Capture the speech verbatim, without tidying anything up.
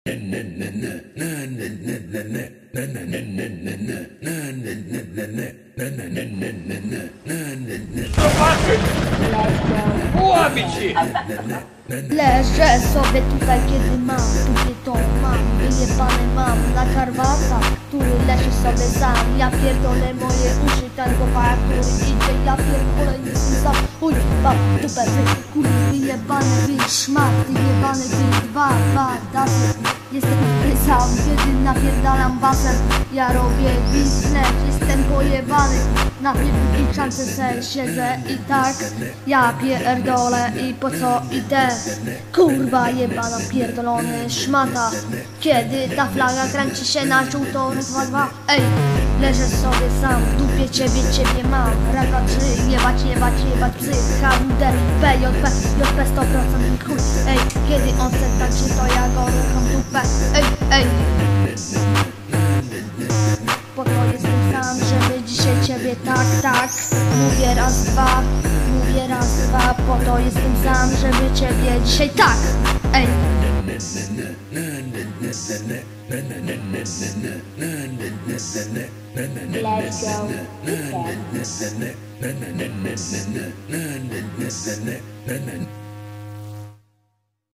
Leżę sobie tutaj, kiedy mam tutaj tą mam wyjebane mam na karwasa, który leży sobie sam. Ja pierdolę moje uszy, ten chłopak, który idzie. Ja pierdolę, jestem sam. Uj, mam dupę, ty kurwa wyjebany, wy szmat, ty jebany, wy dwa, dwa, dasy. Jestem tutaj sam, kiedy napierdalam basem. Ja robię biznes, jestem pojebany. Na pierdolniczance se siedzę i tak ja pierdolę i po co idę? Kurwa jebana pierdolony szmata. Kiedy ta flaga kręci się na żółto rozwadwa. Ej, leżę sobie sam, w dupie ciebie, ciebie mam. Raka trzy, jebać, jebać, jebać psy. H W D, P J P, J P sto procent chuj. Ej, kiedy on se tańczy, to ja go rucham dupę. Ej, ej. Po to jestem sam, żeby dzisiaj ciebie tak, tak. Mówię raz, dwa, mówię raz, dwa. Po to jestem sam, żeby ciebie dzisiaj tak. Ej. Let's go.